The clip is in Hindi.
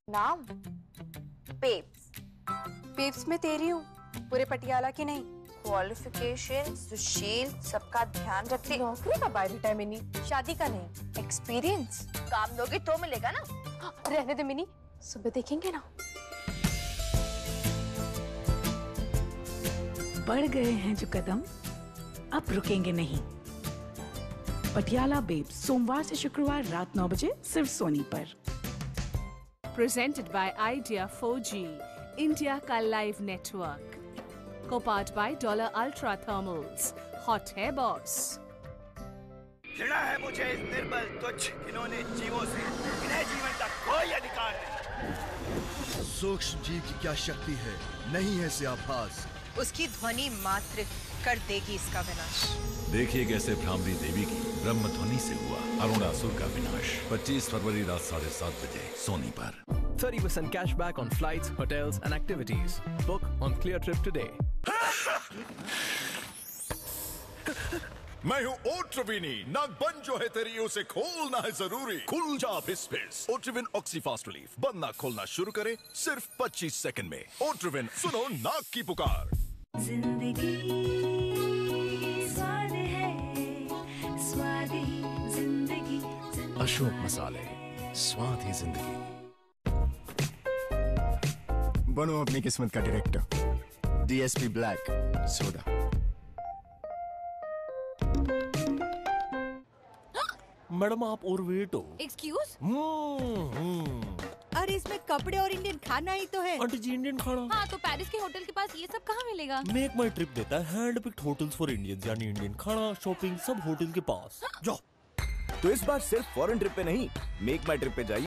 नाम पेप्स। पेप्स में तेरी हूँ, पूरे पटियाला की नहीं। क्वालिफिकेशन, सुशील, सबका ध्यान रखती। नौकरी का बाय बेटा मिनी, शादी का नहीं। एक्सपीरियंस काम दोगे तो मिलेगा ना। रहने दे मिनी, सुबह देखेंगे ना। बढ़ गए हैं जो कदम, अब रुकेंगे नहीं। पटियाला बेब्स सोमवार से शुक्रवार रात 9 बजे सिर्फ सोनी पर। Presented by Idea 4G, India का live network. Co-powered by Dollar Ultra Thermals, Hot है बॉस। घृणा है मुझे इस निर्बल तुच्छ इन्होंने जीवों से, इन्हें जीवन का कोई अधिकार नहीं। सूक्ष्म जीव की क्या शक्ति है, नहीं है से आभास। उसकी ध्वनि मात्र कर देगी इसका विनाश। देखिए कैसे भ्रामरी देवी की ब्रह्म ध्वनि से हुआ अरुणासुर का विनाश। 25 फरवरी रात 7:30 बजे सोनी पर। 30% cashback on flights, hotels and activities. Book on Cleartrip today. मैं हूँ ओट्रविनी, नागबन जो है तेरी उसे खोलना है जरूरी। खुल जा फिस फिस। ओट्रविन ऑक्सीफास्ट रिलीफ, बंद नाक खोलना शुरू करे सिर्फ 25 सेकंड में। ओट्रविन, सुनो नाक की पुकार। जिंदगी स्वाद है, स्वादी जिंदगी। अशोक मसाले, स्वाद ही जिंदगी। बनो अपनी किस्मत का director. DSP black soda. Madam आप ओवरवेट हो। एक्सक्यूज? अरे इसमें कपड़े और इंडियन खाना ही तो है। आंटी जी इंडियन खाना। हाँ तो पेरिस के होटल के पास ये सब कहाँ मिलेगा? मेक माई ट्रिप देता है hand picked hotels for Indians, यानी इंडियन खाना शॉपिंग सब होटल के पास। जाओ। तो इस बार सिर्फ फॉरेन ट्रिप पे नहीं, मेक माई ट्रिप पे जाइए।